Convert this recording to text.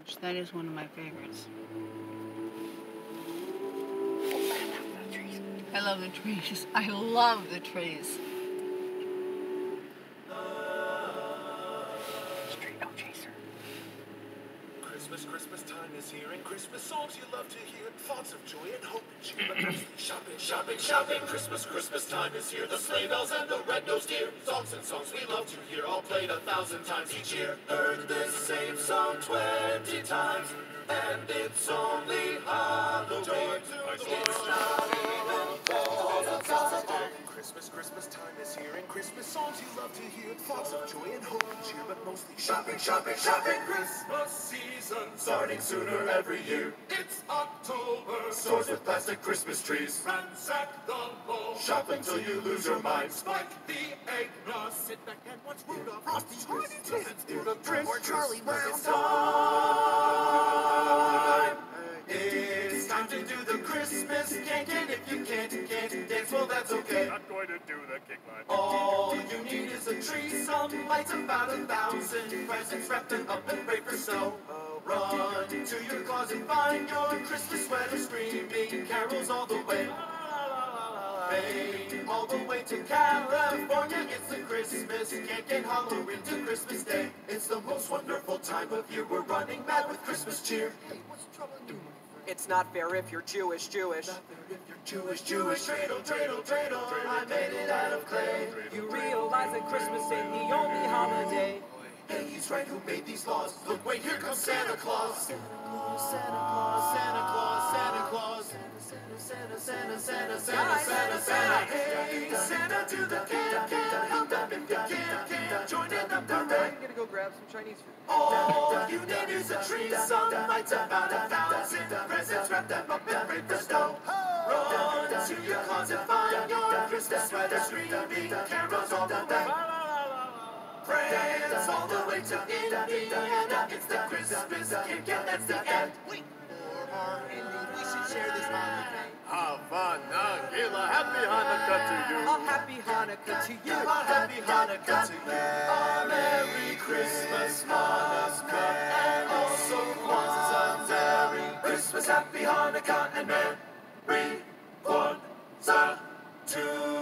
That is one of my favorites. I love the trees. I love the trees. Street no chaser. Christmas time is here, and Christmas songs you love to hear. Thoughts of joy and hope and cheer, but mostly shopping. Christmas time is here. The sleigh bells and the red-nosed deer. Songs and songs we love to hear, all played 1,000 times each year. Heard this same song 20 times, and it's only Halloween. It's not even fall. Christmas time is here, and Christmas songs you love to hear. Thoughts of joy and hope and cheer, but mostly shopping. Christmas season starting sooner every year. It's October. Stores with plastic Christmas trees. Ransack the mall. Shop until you lose your mind. Spike the eggnog. Sit back and watch Rudolph. Frosty, Tiny Tots, Prince, or Charlie Brown. It's time. It's time to do the Christmas cake, and if you can't dance, well that's okay. Not going to do the kick line. All you need is a tree, some lights, about 1,000 presents wrapped up and pray for snow. Run to your closet, find your Christmas sweater, screaming carols all the way. Hey, all the way to California, it's the Christmas cake and Halloween to Christmas Day. It's the most wonderful time of year, we're running mad with Christmas cheer. Hey, what's troubling you? It's not fair if you're Jewish. Not fair if you're Jewish. Dreidel, I made it out of clay. You realize that Christmas ain't the only holiday. Hey, he's right, who made these laws? Look, wait, here comes Santa Claus. Santa Claus. Santa. Hey, Santa, do the can. Help them if you can. Join in the parade. I'm gonna go grab some Chinese food. All you need is a tree, some lights, about 1,000 presents, wrap them up and break the snow. Run to your closet, find your Christmas sweater, screaming carols all the way. France all the way to Indiana, it's the Christmas cake, and that's the end. Wait, we should share this moment. Havana, Gila, happy Hanukkah to you. A happy Hanukkah to you. A happy Hanukkah to you. A Merry Christmas, Hanukkah, and also Kwanzaa. Merry Christmas, Happy Hanukkah, and Merry Kwanzaa to